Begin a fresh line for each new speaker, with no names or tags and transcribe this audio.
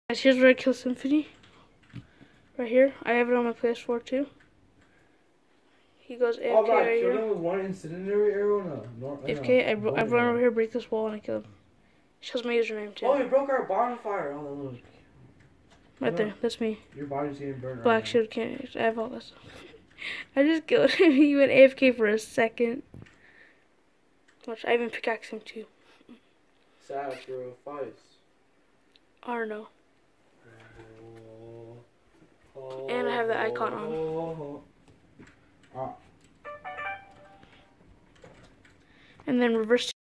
Guys, here's where I kill Symfuhny. Right here. I have it on my PS4 too. He goes AFK.
Oh, bro, I killed him with one incendiary arrow and a
AFK, I run over here, break this wall, and I kill him. Shows my username too.
Oh, we broke our bonfire. Oh, look.
Right there, that's me.
Your body's getting burned.
Black shield can't. I have all this. I just killed him. He went AFK for a second. Watch, I even pickaxe him too.
Sacrifice.
I don't know. And I have the icon on. And then reverse